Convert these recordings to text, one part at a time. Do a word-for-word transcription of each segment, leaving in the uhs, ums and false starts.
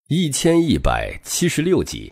一千一百七十六集。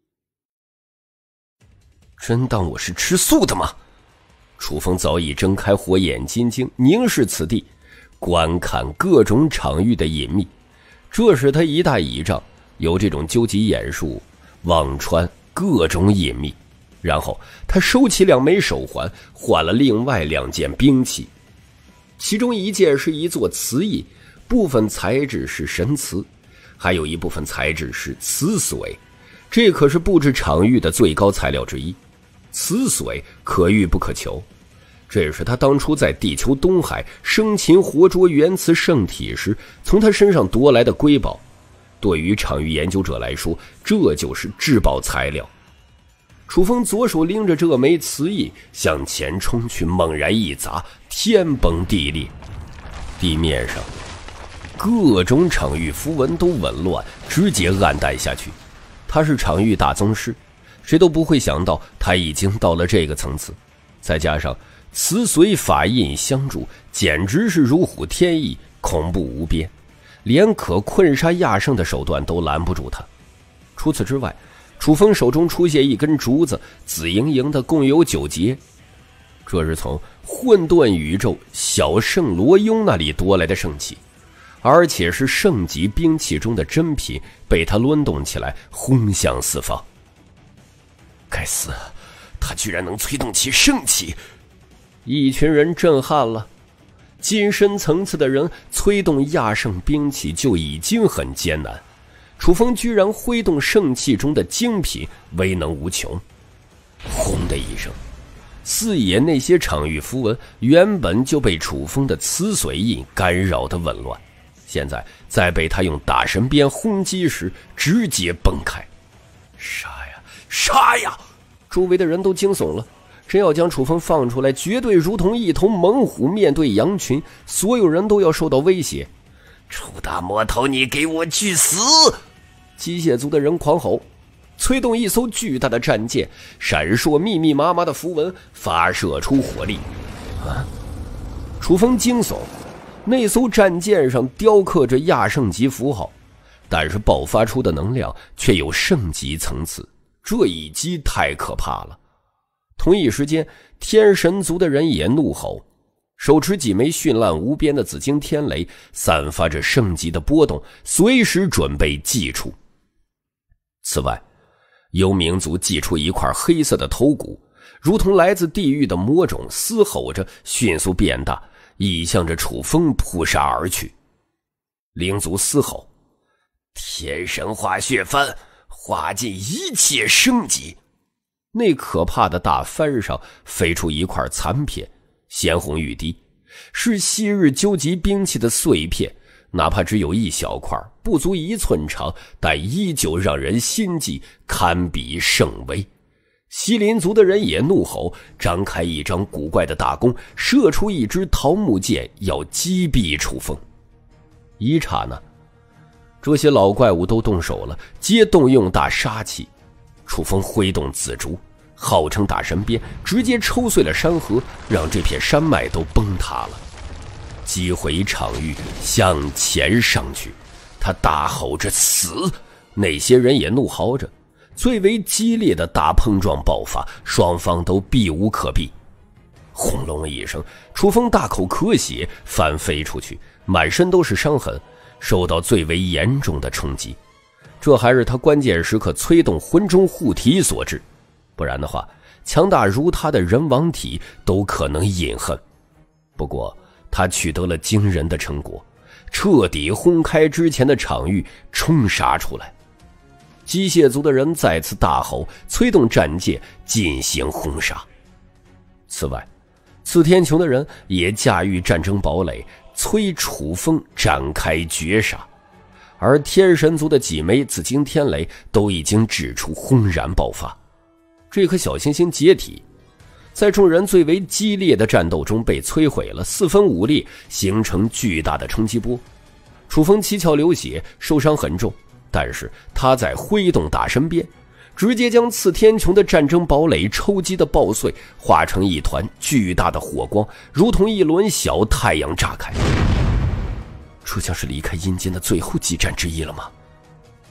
真当我是吃素的吗？楚风早已睁开火眼金睛，凝视此地，观看各种场域的隐秘。这使他一大倚仗，有这种究极眼术，望穿各种隐秘。然后他收起两枚手环，换了另外两件兵器，其中一件是一座瓷印，部分材质是神瓷，还有一部分材质是磁髓，这可是布置场域的最高材料之一。磁髓可遇不可求，这是他当初在地球东海生擒活捉原磁圣体时从他身上夺来的瑰宝。对于场域研究者来说，这就是至宝材料。楚风左手拎着这枚磁印向前冲去，猛然一砸，天崩地裂。地面上各种场域符文都紊乱，直接暗淡下去。他是场域大宗师，谁都不会想到他已经到了这个层次。再加上磁髓法印相助，简直是如虎添翼，恐怖无边，连可困杀亚圣的手段都拦不住他。除此之外，楚风手中出现一根竹子，紫莹莹的，共有九节。这是从混沌宇宙小圣罗雍那里夺来的圣器，而且是圣级兵器中的珍品，被他抡动起来，轰向四方。该死，他居然能催动起圣器！一群人震撼了。近身层次的人催动亚圣兵器就已经很艰难，楚风居然挥动圣器中的精品，威能无穷。轰的一声，四野那些场域符文原本就被楚风的磁髓印干扰的紊乱，现在在被他用大神鞭轰击时直接崩开。杀呀杀呀！周围的人都惊悚了，真要将楚风放出来，绝对如同一头猛虎面对羊群，所有人都要受到威胁。楚大魔头，你给我去死！机械族的人狂吼，催动一艘巨大的战舰，闪烁密密麻麻的符文，发射出火力。啊！楚风惊悚，那艘战舰上雕刻着亚圣级符号，但是爆发出的能量却有圣级层次，这一击太可怕了。同一时间，天神族的人也怒吼，手持几枚绚烂无边的紫晶天雷，散发着圣级的波动，随时准备祭出。此外，幽冥族祭出一块黑色的头骨，如同来自地狱的魔种，嘶吼着迅速变大，已向着楚风扑杀而去。灵族嘶吼，天神化血帆，化尽一切生机。那可怕的大帆上飞出一块残片，鲜红欲滴，是昔日究极兵器的碎片，哪怕只有一小块，不足一寸长，但依旧让人心悸，堪比圣威。西林族的人也怒吼，张开一张古怪的大弓，射出一支桃木剑，要击毙楚风。一刹那，这些老怪物都动手了，皆动用大杀气。楚风挥动紫竹，号称大神鞭，直接抽碎了山河，让这片山脉都崩塌了。击回场域，向前上去，他大吼着死，那些人也怒嚎着。最为激烈的大碰撞爆发，双方都避无可避。轰隆一声，楚风大口咳血，翻飞出去，满身都是伤痕，受到最为严重的冲击。这还是他关键时刻催动魂中护体所致，不然的话，强大如他的人王体都可能饮恨。不过他取得了惊人的成果，彻底轰开之前的场域，冲杀出来。机械族的人再次大吼，催动战舰进行轰杀。此外，刺天穹的人也驾驭战争堡垒，催楚风展开绝杀。而天神族的几枚紫晶天雷都已经指出轰然爆发，这颗小行星解体，在众人最为激烈的战斗中被摧毁了，四分五裂，形成巨大的冲击波。楚风七窍流血，受伤很重，但是他在挥动大神鞭，直接将刺天穹的战争堡垒抽击的爆碎，化成一团巨大的火光，如同一轮小太阳炸开。这将是离开阴间的最后激战之一了吗？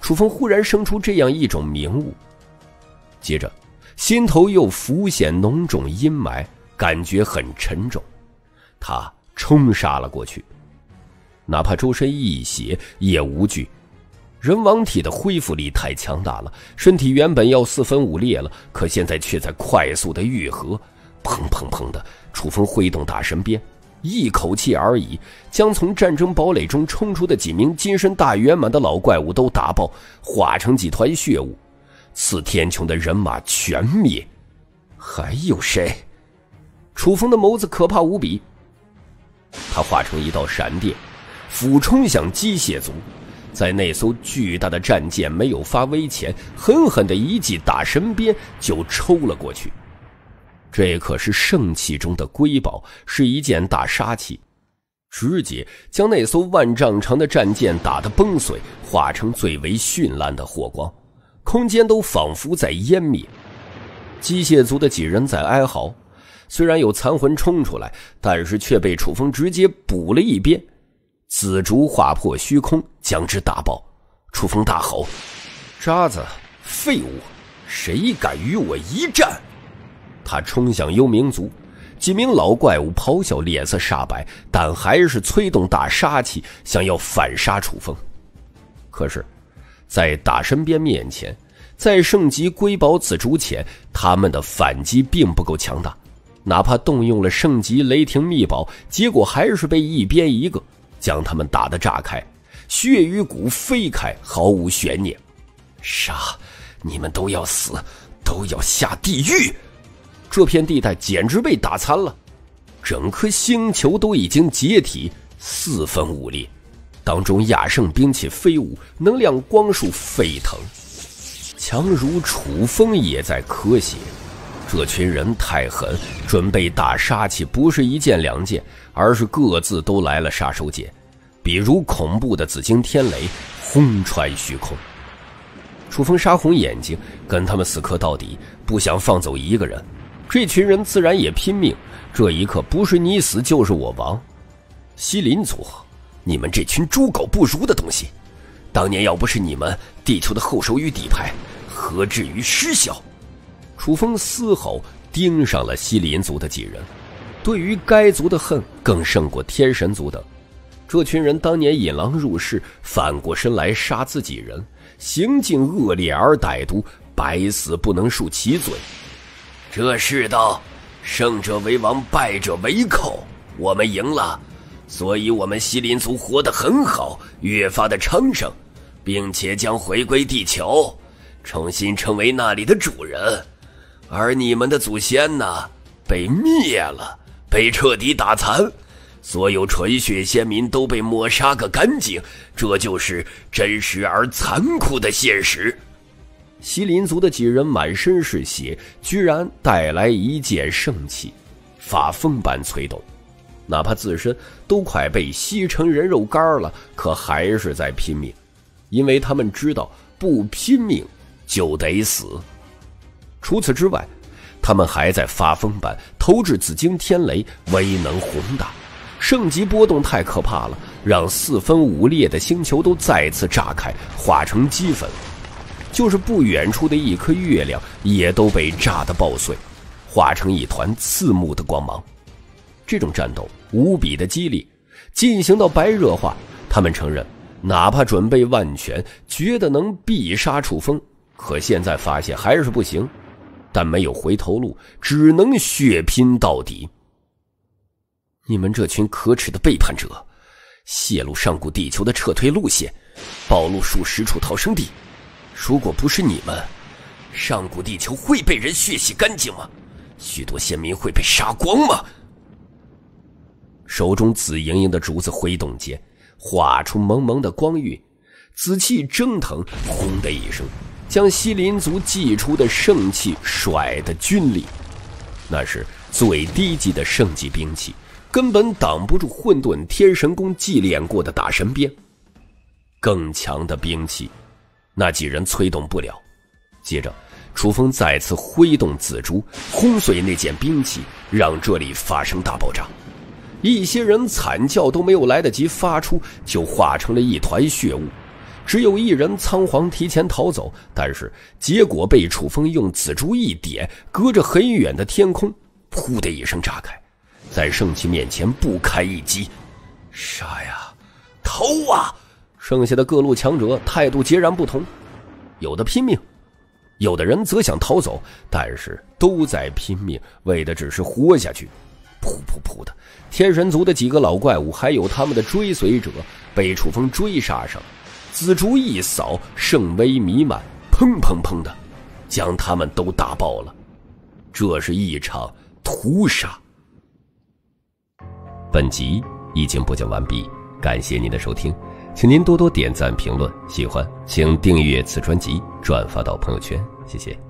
楚风忽然生出这样一种明悟，接着心头又浮现浓重阴霾，感觉很沉重。他冲杀了过去，哪怕周身一血也无惧。人王体的恢复力太强大了，身体原本要四分五裂了，可现在却在快速的愈合。砰砰砰的，楚风挥动大神鞭，一口气而已，将从战争堡垒中冲出的几名金身大圆满的老怪物都打爆，化成几团血雾。刺天穹的人马全灭。还有谁？楚风的眸子可怕无比，他化成一道闪电，俯冲向机械族。在那艘巨大的战舰没有发威前，狠狠的一记大神鞭就抽了过去。这可是圣器中的瑰宝，是一件大杀器，直接将那艘万丈长的战舰打得崩碎，化成最为绚烂的火光，空间都仿佛在湮灭。机械族的几人在哀嚎，虽然有残魂冲出来，但是却被楚风直接补了一鞭，紫竹划破虚空，将之打爆。楚风大吼：渣子，废物，谁敢与我一战？他冲向幽冥族，几名老怪物咆哮，脸色煞白，但还是催动大杀气，想要反杀楚风。可是在大神鞭面前，在圣级瑰宝紫竹前，他们的反击并不够强大，哪怕动用了圣级雷霆秘宝，结果还是被一鞭一个将他们打得炸开，血与骨飞开，毫无悬念。杀！你们都要死，都要下地狱！这片地带简直被打残了，整颗星球都已经解体，四分五裂，当中亚圣兵器飞舞，能量光束沸腾。强如楚风也在咳血，这群人太狠，准备大杀器不是一件两件，而是各自都来了杀手锏，比如恐怖的紫金天雷轰穿虚空。楚风杀红眼睛，跟他们死磕到底，不想放走一个人。这群人自然也拼命，这一刻不是你死就是我亡。西林族，你们这群猪狗不如的东西，当年要不是你们地球的后手与底牌，何至于失效？楚风嘶吼，盯上了西林族的几人，对于该族的恨更胜过天神族等。这群人当年引狼入室，反过身来杀自己人，行径恶劣而歹毒，百死不能恕其罪。这世道，胜者为王，败者为寇。我们赢了，所以我们西林族活得很好，越发的昌盛，并且将回归地球，重新成为那里的主人。而你们的祖先呢，被灭了，被彻底打残，所有纯血先民都被抹杀个干净，这就是真实而残酷的现实。西林族的几人满身是血，居然带来一件圣器，法风般催动，哪怕自身都快被吸成人肉干了，可还是在拼命，因为他们知道不拼命就得死。除此之外，他们还在发疯般投掷紫金天雷，威能宏大，圣级波动太可怕了，让四分五裂的星球都再次炸开，化成齑粉。就是不远处的一颗月亮也都被炸得爆碎，化成一团刺目的光芒。这种战斗无比的激烈，进行到白热化，他们承认哪怕准备万全，觉得能必杀楚风，可现在发现还是不行，但没有回头路，只能血拼到底。你们这群可耻的背叛者，泄露上古地球的撤退路线，暴露数十处逃生地，如果不是你们，上古地球会被人血洗干净吗？许多先民会被杀光吗？手中紫莹莹的竹子挥动间，画出蒙蒙的光晕，紫气蒸腾，轰的一声，将西林族祭出的圣器甩得军力。那是最低级的圣级兵器，根本挡不住混沌天神宫祭炼过的大神鞭。更强的兵器，那几人催动不了。接着楚风再次挥动紫珠，轰碎那件兵器，让这里发生大爆炸。一些人惨叫都没有来得及发出，就化成了一团血雾， 只有一人仓皇提前逃走，但是结果被楚风用紫珠一点，隔着很远的天空噗的一声炸开，在圣骑面前不堪一击。杀呀，逃啊！剩下的各路强者态度截然不同，有的拼命，有的人则想逃走，但是都在拼命，为的只是活下去。噗噗噗的，天神族的几个老怪物还有他们的追随者被楚风追杀上，紫竹一扫，圣威弥漫，砰砰砰的将他们都打爆了。这是一场屠杀。本集已经播讲完毕，感谢您的收听，请您多多点赞评论，喜欢请订阅此专辑，转发到朋友圈，谢谢。